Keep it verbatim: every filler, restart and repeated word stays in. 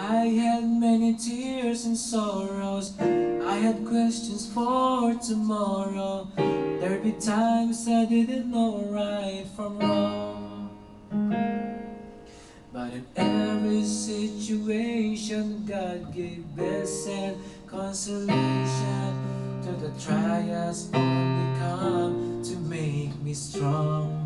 I had many tears and sorrows. I had questions for tomorrow. There'd be times I didn't know right from wrong. But in every situation, God gave blessing, consolation. To the trials only come to make me strong.